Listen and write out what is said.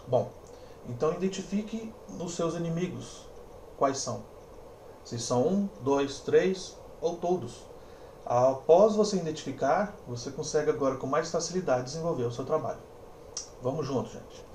Bom, então identifique os seus inimigos. Quais são? Se são 1, 2, 3 ou todos. Após você identificar, você consegue agora com mais facilidade desenvolver o seu trabalho. Vamos juntos, gente.